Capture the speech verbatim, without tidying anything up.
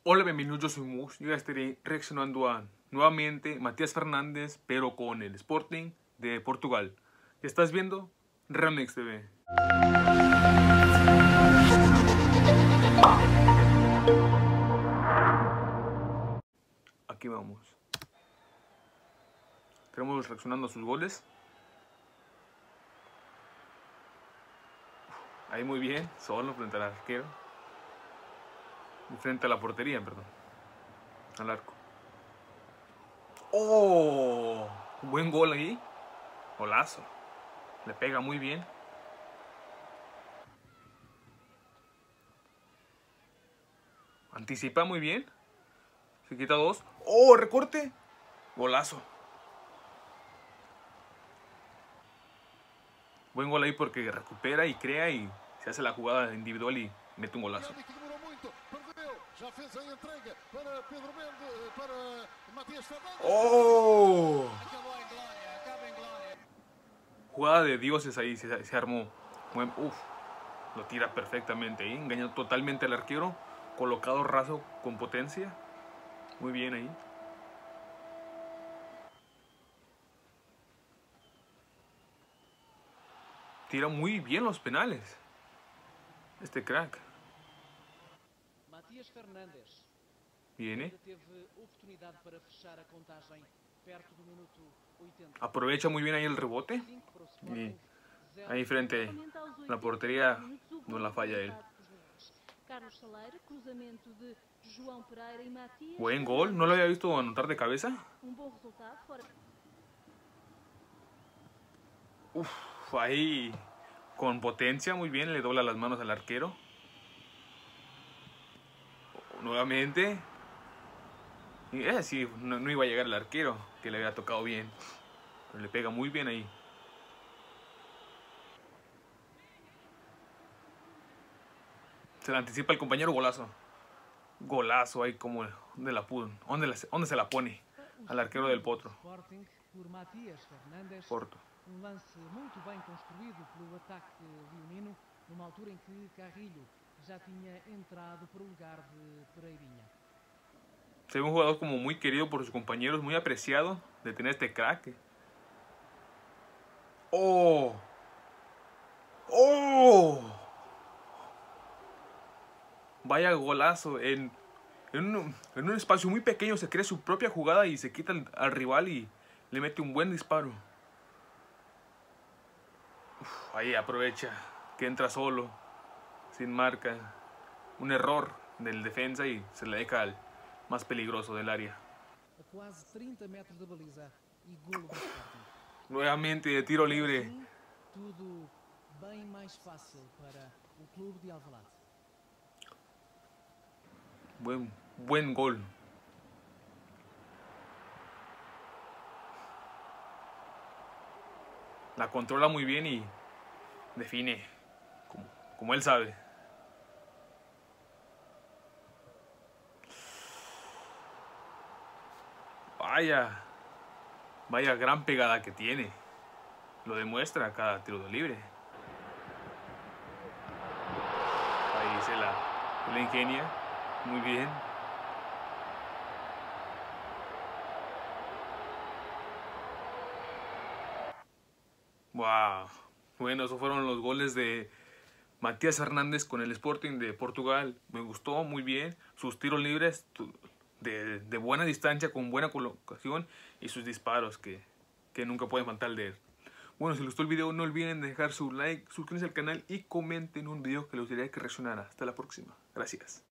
Hola, bienvenidos, yo soy Mus. Yo ya estaré reaccionando a nuevamente Matías Fernández, pero con el Sporting de Portugal. ¿Estás viendo? Remix T V. Aquí vamos. Tenemos reaccionando a sus goles. Ahí muy bien, solo frente al arquero. Frente a la portería, perdón. Al arco. ¡Oh! Buen gol ahí. Golazo. Le pega muy bien. Anticipa muy bien. Se quita dos. ¡Oh! Recorte. Golazo. Buen gol ahí porque recupera y crea y se hace la jugada individual y mete un golazo. ¡Oh! Jugada de dioses ahí, se, se armó. Uf, lo tira perfectamente ahí, engañó totalmente al arquero, colocado raso con potencia. Muy bien ahí. Tira muy bien los penales. Este crack. Matías Fernández. Viene. Teve oportunidade para fechar a contagem perto do minuto oitenta. Aprovecha muy bien ahí el rebote. Y ahí frente a la portería no la falla él. Buen gol, no lo había visto anotar de cabeza. Uf, ahí con potencia muy bien, le dobla las manos al arquero. Nuevamente. Y eh, sí, no, no iba a llegar el arquero, que le había tocado bien. Pero le pega muy bien ahí. Se le anticipa el compañero, golazo. Golazo ahí como donde la pudo, ¿Dónde, la, dónde se la pone al arquero del Potro. Porto. Um lance muito bem construído pelo ataque leonino, numa altura em que Carrilho já tinha entrado para o lugar de Pereirinha. Se ve un jugador como muy querido por sus compañeros, muy apreciado de tener este crack. ¡Oh! ¡Oh! Vaya golazo. En, en, un, en un espacio muy pequeño se crea su propia jugada y se quita al, al rival y le mete un buen disparo. Uf, ahí aprovecha que entra solo, sin marca. Un error del defensa y se le deja al más peligroso del área. A quase trinta metros da baliza e golo do Sporting. Nuevamente de tiro libre. Assim, tudo bem mais fácil para o clube de Alvalade. Buen, buen gol. La controla muy bien y define como, como él sabe. Vaya, vaya gran pegada que tiene. Lo demuestra cada tiro de libre. Ahí se la, se la ingenia. Muy bien. Wow. Bueno, esos fueron los goles de Matías Fernández con el Sporting de Portugal. Me gustó muy bien. Sus tiros libres de, de buena distancia, con buena colocación. Y sus disparos que, que nunca pueden faltar de él. Bueno, si les gustó el video, no olviden dejar su like, suscríbanse al canal y comenten un video que les gustaría que reaccionara. Hasta la próxima. Gracias.